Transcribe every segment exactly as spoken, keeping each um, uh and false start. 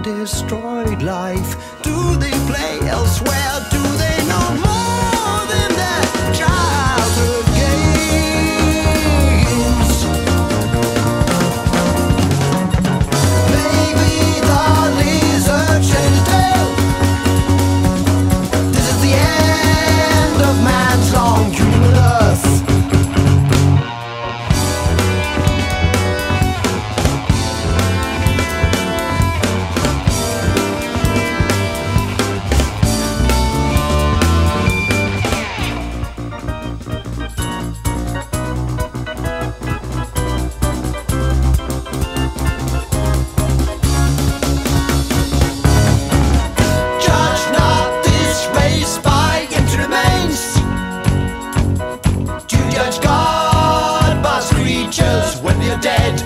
destroyed life? Do they play elsewhere? Do they know more than their childhood games? Maybe the lizard shed his tail. This is the end of man's long union with Earth. When you're dead,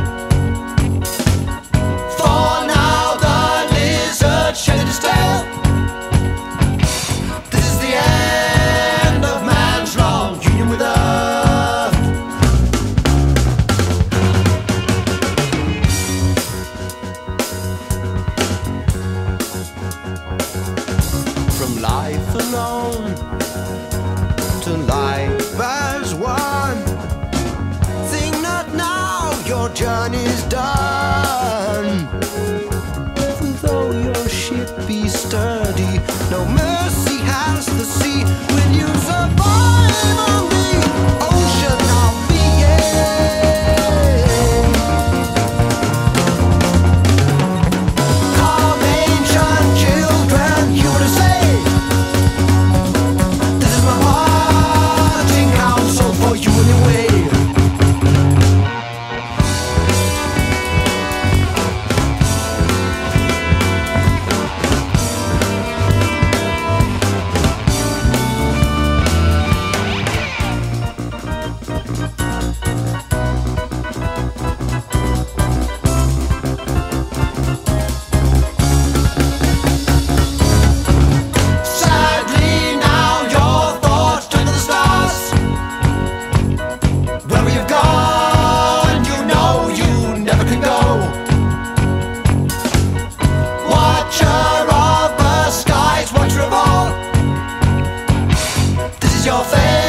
for now the lizard shedded his tail. This is the end of man's long union with Earth. From life alone to life as one, your journey's done. Even though your ship be sturdy, no mercy has the sea. Will you survive on the ocean of being? Come ancient children, you want to say, this is my parting counsel for you anyway. Your face.